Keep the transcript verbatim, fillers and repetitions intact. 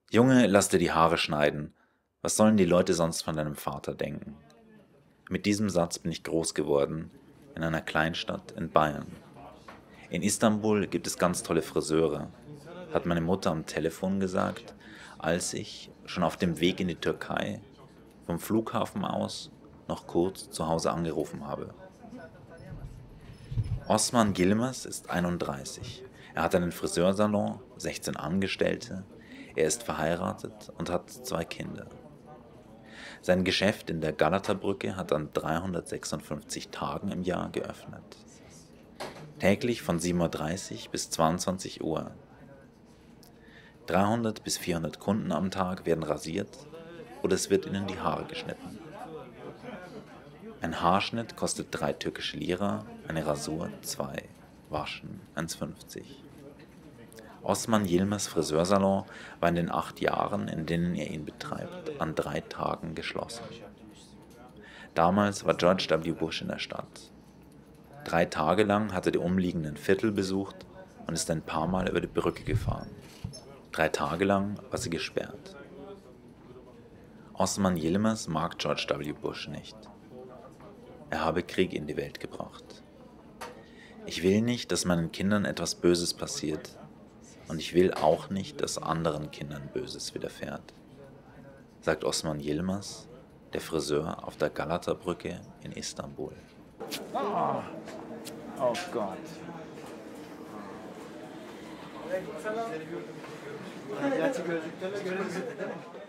Junge, lass dir die Haare schneiden. Was sollen die Leute sonst von deinem Vater denken? Mit diesem Satz bin ich groß geworden, in einer Kleinstadt in Bayern. In Istanbul gibt es ganz tolle Friseure, hat meine Mutter am Telefon gesagt, als ich, schon auf dem Weg in die Türkei, vom Flughafen aus noch kurz zu Hause angerufen habe. Osman Yilmaz ist einunddreißig. Er hat einen Friseursalon, sechzehn Angestellte, er ist verheiratet und hat zwei Kinder. Sein Geschäft in der Galata-Brücke hat an dreihundertsechsundfünfzig Tagen im Jahr geöffnet. Täglich von sieben Uhr dreißig bis zweiundzwanzig Uhr. dreihundert bis vierhundert Kunden am Tag werden rasiert oder es wird ihnen die Haare geschnitten. Ein Haarschnitt kostet drei türkische Lira, eine Rasur zwei, Waschen eins fünfzig. Osman Yilmaz Friseursalon war in den acht Jahren, in denen er ihn betreibt, an drei Tagen geschlossen. Damals war George W. Bush in der Stadt. Drei Tage lang hat er die umliegenden Viertel besucht und ist ein paar Mal über die Brücke gefahren. Drei Tage lang war sie gesperrt. Osman Yilmaz mag George W. Bush nicht. Er habe Krieg in die Welt gebracht. Ich will nicht, dass meinen Kindern etwas Böses passiert, und ich will auch nicht, dass anderen Kindern Böses widerfährt, sagt Osman Yilmaz, der Friseur auf der Galata-Brücke in Istanbul. Oh, oh Gott. Gerçi gözlüklerle görebilirsin değil mi?